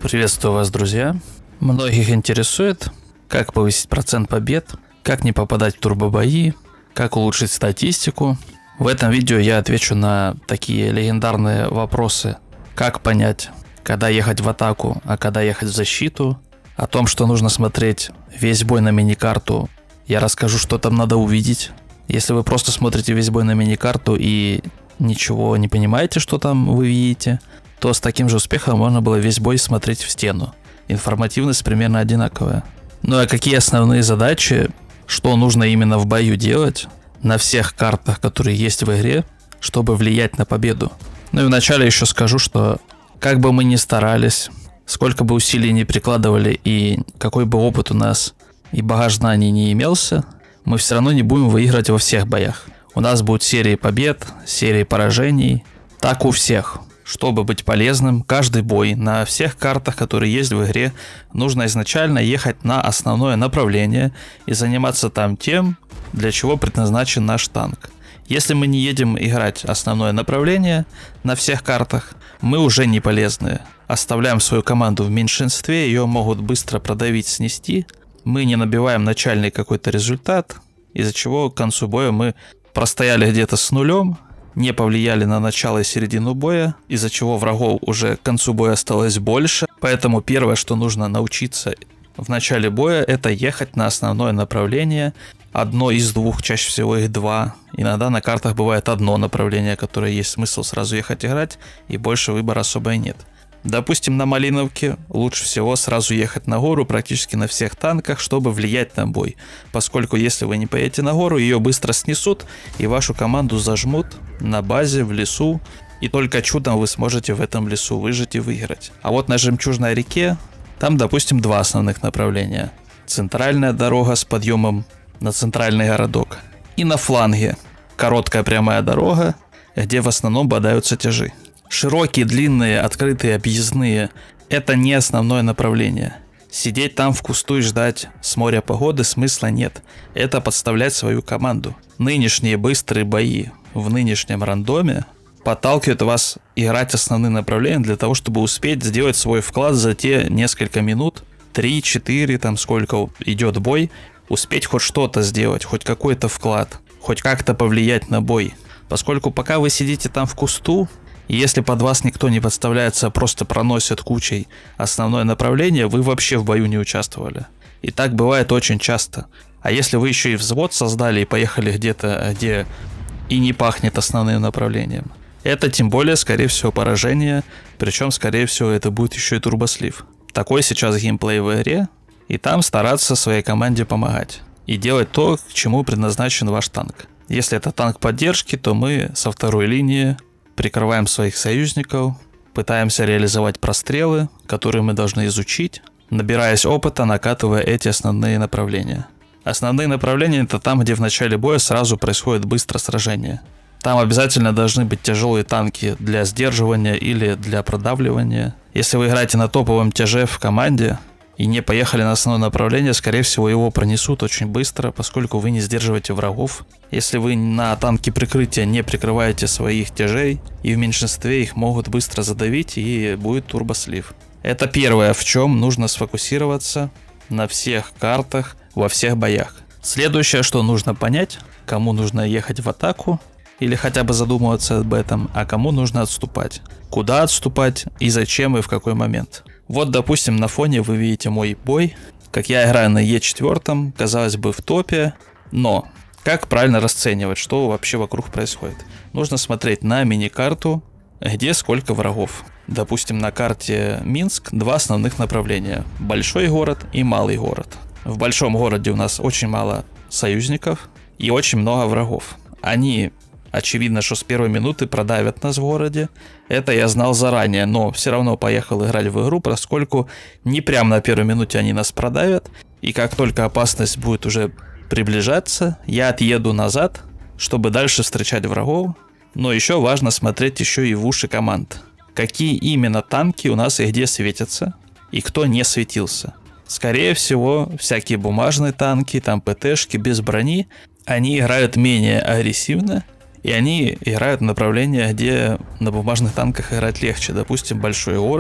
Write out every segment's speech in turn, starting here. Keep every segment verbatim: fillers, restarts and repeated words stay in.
Приветствую вас, друзья. Многих интересует, как повысить процент побед, как не попадать в турбобои, как улучшить статистику. В этом видео я отвечу на такие легендарные вопросы, как понять, когда ехать в атаку, а когда ехать в защиту, о том, что нужно смотреть весь бой на миникарту. Я расскажу, что там надо увидеть. Если вы просто смотрите весь бой на миникарту и ничего не понимаете, что там вы видите, то с таким же успехом можно было весь бой смотреть в стену. Информативность примерно одинаковая. Ну а какие основные задачи, что нужно именно в бою делать на всех картах, которые есть в игре, чтобы влиять на победу? Ну и вначале еще скажу, что как бы мы ни старались, сколько бы усилий ни прикладывали и какой бы опыт у нас и багаж знаний не имелся, мы все равно не будем выигрывать во всех боях. У нас будут серии побед, серии поражений, так у всех. Чтобы быть полезным, каждый бой на всех картах, которые есть в игре, нужно изначально ехать на основное направление и заниматься там тем, для чего предназначен наш танк. Если мы не едем играть основное направление на всех картах, мы уже не полезны. Оставляем свою команду в меньшинстве, ее могут быстро продавить, снести. Мы не набиваем начальный какой-то результат, из-за чего к концу боя мы простояли где-то с нулем, не повлияли на начало и середину боя, из-за чего врагов уже к концу боя осталось больше. Поэтому первое, что нужно научиться в начале боя, это ехать на основное направление. Одно из двух, чаще всего их два. Иногда на картах бывает одно направление, которое есть смысл сразу ехать играть, и больше выбора особо и нет. Допустим, на Малиновке лучше всего сразу ехать на гору практически на всех танках, чтобы влиять на бой. Поскольку если вы не поедете на гору, ее быстро снесут и вашу команду зажмут на базе, в лесу. И только чудом вы сможете в этом лесу выжить и выиграть. А вот на Жемчужной реке, там, допустим, два основных направления. Центральная дорога с подъемом на центральный городок. И на фланге короткая прямая дорога, где в основном бодаются тяжи. Широкие, длинные, открытые, объездные – это не основное направление. Сидеть там в кусту и ждать с моря погоды смысла нет. Это подставлять свою команду. Нынешние быстрые бои в нынешнем рандоме подталкивают вас играть основные направления для того, чтобы успеть сделать свой вклад за те несколько минут, три-четыре, там сколько идет бой, успеть хоть что-то сделать, хоть какой-то вклад, хоть как-то повлиять на бой. Поскольку пока вы сидите там в кусту, и если под вас никто не подставляется, а просто проносят кучей основное направление, вы вообще в бою не участвовали. И так бывает очень часто. А если вы еще и взвод создали и поехали где-то, где и не пахнет основным направлением, это тем более, скорее всего, поражение, причем, скорее всего, это будет еще и турбослив. Такой сейчас геймплей в игре, и там стараться своей команде помогать. И делать то, к чему предназначен ваш танк. Если это танк поддержки, то мы со второй линии прикрываем своих союзников, пытаемся реализовать прострелы, которые мы должны изучить, набираясь опыта, накатывая эти основные направления. Основные направления – это там, где в начале боя сразу происходит быстро сражение. Там обязательно должны быть тяжелые танки для сдерживания или для продавливания. Если вы играете на топовом тяже в команде и не поехали на основное направление, скорее всего его пронесут очень быстро, поскольку вы не сдерживаете врагов. Если вы на танке прикрытия не прикрываете своих тяжей, и в меньшинстве их могут быстро задавить, и будет турбослив. Это первое, в чем нужно сфокусироваться на всех картах, во всех боях. Следующее, что нужно понять, кому нужно ехать в атаку, или хотя бы задумываться об этом, а кому нужно отступать. Куда отступать и зачем и в какой момент. Вот, допустим, на фоне вы видите мой бой, как я играю на Е четыре, казалось бы, в топе, но как правильно расценивать, что вообще вокруг происходит? Нужно смотреть на миникарту, где сколько врагов. Допустим, на карте Минск два основных направления – большой город и малый город. В большом городе у нас очень мало союзников и очень много врагов. Они, очевидно, что с первой минуты продавят нас в городе. Это я знал заранее, но все равно поехал играть в игру, поскольку не прямо на первой минуте они нас продавят. И как только опасность будет уже приближаться, я отъеду назад, чтобы дальше встречать врагов. Но еще важно смотреть еще и в уши команд. Какие именно танки у нас и где светятся, и кто не светился. Скорее всего, всякие бумажные танки, там ПТшки без брони, они играют менее агрессивно, и они играют в направлениях, где на бумажных танках играть легче. Допустим, большой город,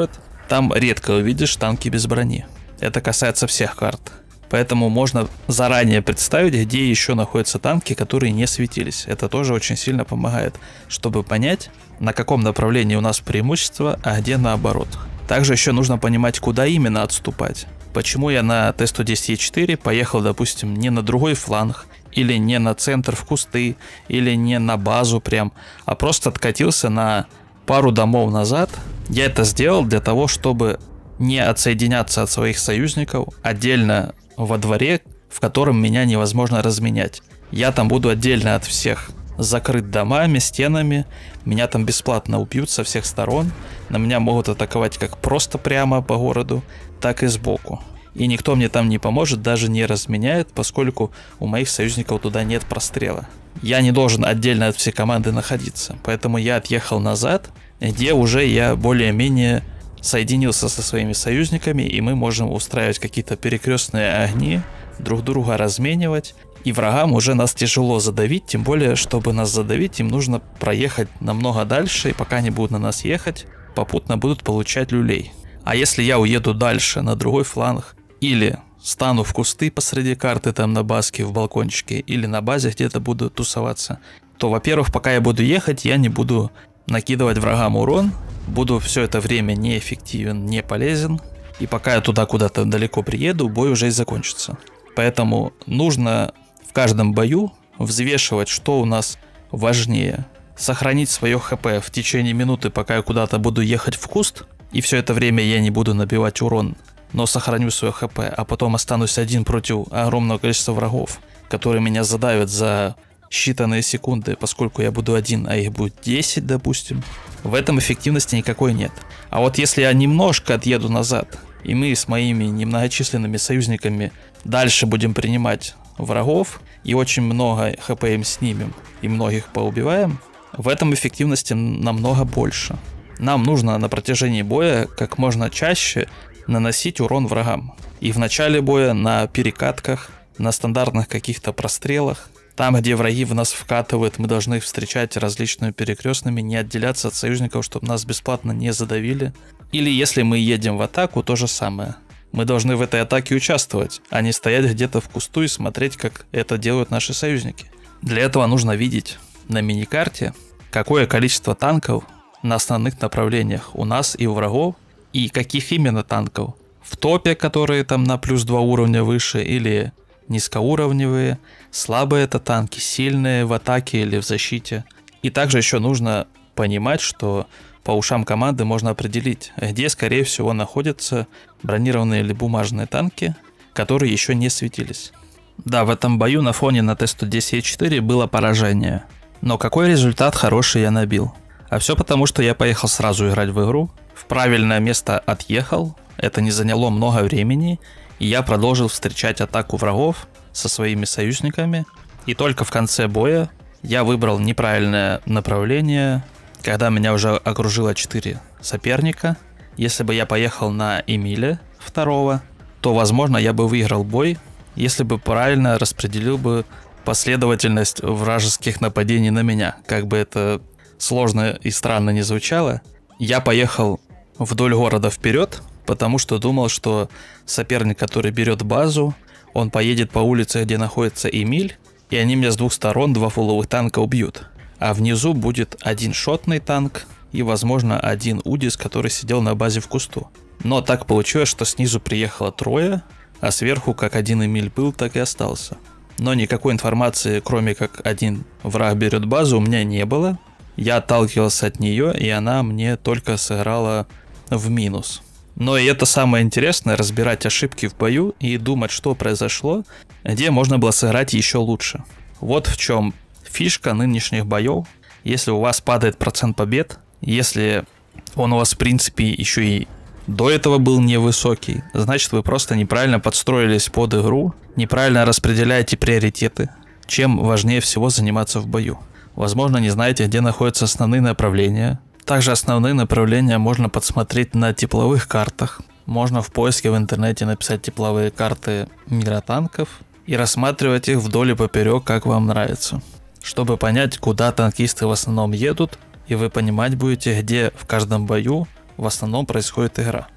там редко увидишь танки без брони. Это касается всех карт. Поэтому можно заранее представить, где еще находятся танки, которые не светились. Это тоже очень сильно помогает, чтобы понять, на каком направлении у нас преимущество, а где наоборот. Также еще нужно понимать, куда именно отступать. Почему я на Т сто десять Е четыре поехал, допустим, не на другой фланг, или не на центр в кусты, или не на базу прям, а просто откатился на пару домов назад. Я это сделал для того, чтобы не отсоединяться от своих союзников отдельно во дворе, в котором меня невозможно разменять. Я там буду отдельно от всех, закрыт домами, стенами, меня там бесплатно убьют со всех сторон, на меня могут атаковать как просто прямо по городу, так и сбоку. И никто мне там не поможет, даже не разменяет, поскольку у моих союзников туда нет прострела. Я не должен отдельно от всей команды находиться, поэтому я отъехал назад, где уже я более-менее соединился со своими союзниками, и мы можем устраивать какие-то перекрестные огни, друг друга разменивать. И врагам уже нас тяжело задавить, тем более, чтобы нас задавить, им нужно проехать намного дальше, и пока они будут на нас ехать, попутно будут получать люлей. А если я уеду дальше, на другой фланг, или стану в кусты посреди карты, там на баске, в балкончике, или на базе где-то буду тусоваться, то, во-первых, пока я буду ехать, я не буду накидывать врагам урон, буду все это время неэффективен, не полезен, и пока я туда куда-то далеко приеду, бой уже и закончится. Поэтому нужно в каждом бою взвешивать, что у нас важнее. Сохранить свое ХП в течение минуты, пока я куда-то буду ехать в куст, и все это время я не буду набивать урон, но сохраню свое ХП, а потом останусь один против огромного количества врагов, которые меня задавят за считанные секунды, поскольку я буду один, а их будет десять, допустим. В этом эффективности никакой нет. А вот если я немножко отъеду назад, и мы с моими немногочисленными союзниками дальше будем принимать врагов, и очень много ХП им снимем, и многих поубиваем, в этом эффективности намного больше. Нам нужно на протяжении боя как можно чаще наносить урон врагам. И в начале боя, на перекатках, на стандартных каких-то прострелах, там, где враги в нас вкатывают, мы должны встречать различными перекрестными, не отделяться от союзников, чтобы нас бесплатно не задавили. Или если мы едем в атаку, то же самое. Мы должны в этой атаке участвовать, а не стоять где-то в кусту и смотреть, как это делают наши союзники. Для этого нужно видеть на миникарте, какое количество танков на основных направлениях у нас и у врагов, и каких именно танков. В топе, которые там на плюс два уровня выше, или низкоуровневые, слабые это танки, сильные в атаке или в защите. И также еще нужно понимать, что по ушам команды можно определить, где скорее всего находятся бронированные или бумажные танки, которые еще не светились. Да, в этом бою на фоне на Т сто десять Е четыре было поражение. Но какой результат хороший я набил? А все потому, что я поехал сразу играть в игру, в правильное место отъехал, это не заняло много времени, и я продолжил встречать атаку врагов со своими союзниками. И только в конце боя я выбрал неправильное направление, когда меня уже окружило четыре соперника. Если бы я поехал на Эмиля второго, то, возможно, я бы выиграл бой, если бы правильно распределил бы последовательность вражеских нападений на меня. Как бы это сложно и странно не звучало, я поехал вдоль города вперед, потому что думал, что соперник, который берет базу, он поедет по улице, где находится Эмиль, и они меня с двух сторон два фуловых танка убьют. А внизу будет один шотный танк и, возможно, один Удис, который сидел на базе в кусту. Но так получилось, что снизу приехало трое, а сверху как один Эмиль был, так и остался. Но никакой информации, кроме как один враг берет базу, у меня не было. Я отталкивался от нее, и она мне только сыграла в минус. Но и это самое интересное, разбирать ошибки в бою и думать, что произошло, где можно было сыграть еще лучше. Вот в чем фишка нынешних боев. Если у вас падает процент побед, если он у вас в принципе еще и до этого был невысокий, значит вы просто неправильно подстроились под игру, неправильно распределяете приоритеты, чем важнее всего заниматься в бою. Возможно, не знаете, где находятся основные направления. Также основные направления можно подсмотреть на тепловых картах. Можно в поиске в интернете написать тепловые карты мира танков и рассматривать их вдоль и поперек, как вам нравится, чтобы понять, куда танкисты в основном едут, и вы понимать будете, где в каждом бою в основном происходит игра.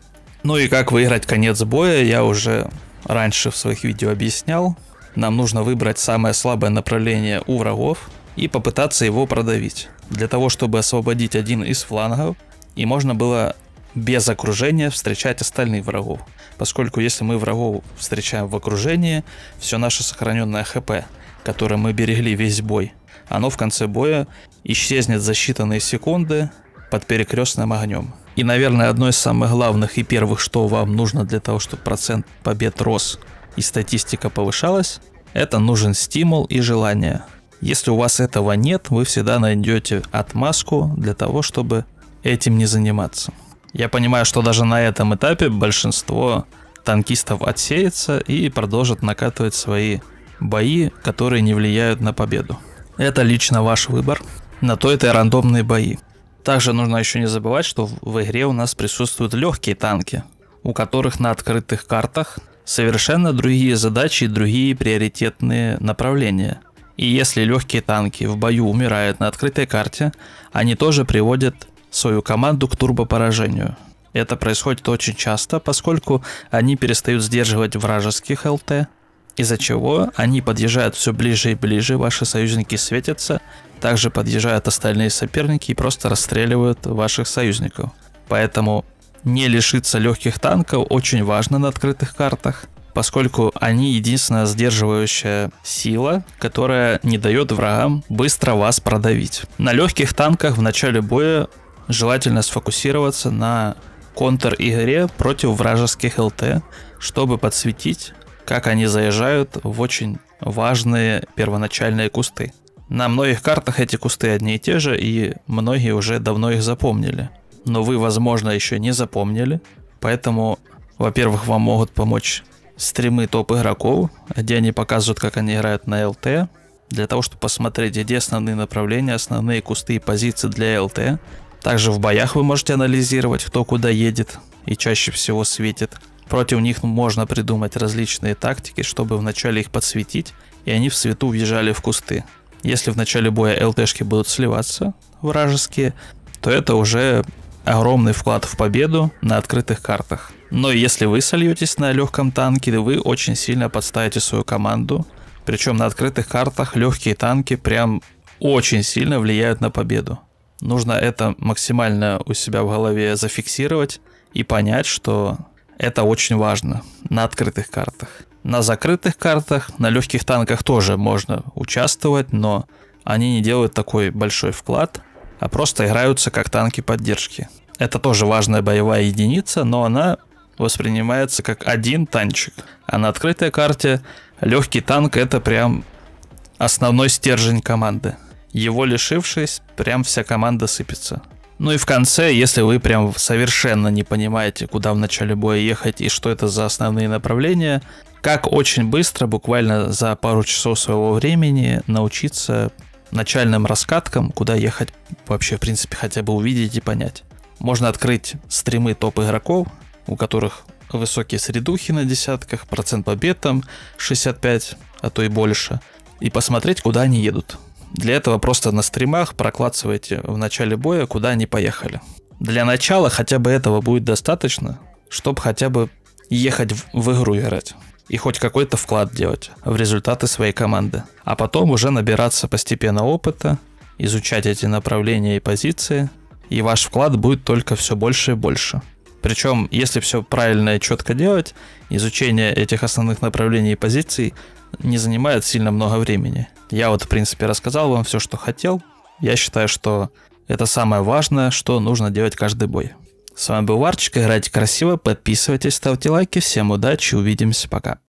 Ну и как выиграть конец боя, я уже раньше в своих видео объяснял. Нам нужно выбрать самое слабое направление у врагов и попытаться его продавить. Для того, чтобы освободить один из флангов, и можно было без окружения встречать остальных врагов. Поскольку если мы врагов встречаем в окружении, все наше сохраненное хп, которое мы берегли весь бой, оно в конце боя исчезнет за считанные секунды под перекрестным огнем. И, наверное, одно из самых главных и первых, что вам нужно для того, чтобы процент побед рос и статистика повышалась, это нужен стимул и желание. Если у вас этого нет, вы всегда найдете отмазку для того, чтобы этим не заниматься. Я понимаю, что даже на этом этапе большинство танкистов отсеется и продолжат накатывать свои бои, которые не влияют на победу. Это лично ваш выбор. На то это и рандомные бои. Также нужно еще не забывать, что в игре у нас присутствуют легкие танки, у которых на открытых картах совершенно другие задачи и другие приоритетные направления. И если легкие танки в бою умирают на открытой карте, они тоже приводят свою команду к турбопоражению. Это происходит очень часто, поскольку они перестают сдерживать вражеских ЛТ, из-за чего они подъезжают все ближе и ближе, ваши союзники светятся, также подъезжают остальные соперники и просто расстреливают ваших союзников. Поэтому не лишиться легких танков очень важно на открытых картах, поскольку они единственная сдерживающая сила, которая не дает врагам быстро вас продавить. На легких танках в начале боя желательно сфокусироваться на контр-игре против вражеских ЛТ, чтобы подсветить, как они заезжают в очень важные первоначальные кусты. На многих картах эти кусты одни и те же, и многие уже давно их запомнили. Но вы, возможно, еще не запомнили, поэтому, во-первых, вам могут помочь стримы топ-игроков, где они показывают, как они играют на ЛТ, для того, чтобы посмотреть, где основные направления, основные кусты и позиции для ЛТ. Также в боях вы можете анализировать, кто куда едет и чаще всего светит. Против них можно придумать различные тактики, чтобы вначале их подсветить, и они в свету въезжали в кусты. Если в начале боя ЛТшки будут сливаться, вражеские, то это уже огромный вклад в победу на открытых картах. Но если вы сольетесь на легком танке, вы очень сильно подставите свою команду. Причем на открытых картах легкие танки прям очень сильно влияют на победу. Нужно это максимально у себя в голове зафиксировать и понять, что это очень важно на открытых картах. На закрытых картах, на легких танках тоже можно участвовать, но они не делают такой большой вклад, а просто играются как танки поддержки. Это тоже важная боевая единица, но она воспринимается как один танчик. А на открытой карте легкий танк — это прям основной стержень команды. Его лишившись, прям вся команда сыпется. Ну и в конце, если вы прям совершенно не понимаете, куда в начале боя ехать и что это за основные направления, как очень быстро, буквально за пару часов своего времени, научиться начальным раскаткам, куда ехать вообще, в принципе, хотя бы увидеть и понять. Можно открыть стримы топ-игроков, у которых высокие средухи на десятках, процент побед там шестьдесят пять, а то и больше, и посмотреть, куда они едут. Для этого просто на стримах проклацывайте в начале боя, куда они поехали. Для начала хотя бы этого будет достаточно, чтобы хотя бы ехать в, в игру играть. И хоть какой-то вклад делать в результаты своей команды. А потом уже набираться постепенно опыта, изучать эти направления и позиции. И ваш вклад будет только все больше и больше. Причем, если все правильно и четко делать, изучение этих основных направлений и позиций не занимает сильно много времени. Я вот, в принципе, рассказал вам все, что хотел. Я считаю, что это самое важное, что нужно делать каждый бой. С вами был Варчик, играйте красиво, подписывайтесь, ставьте лайки. Всем удачи, увидимся, пока.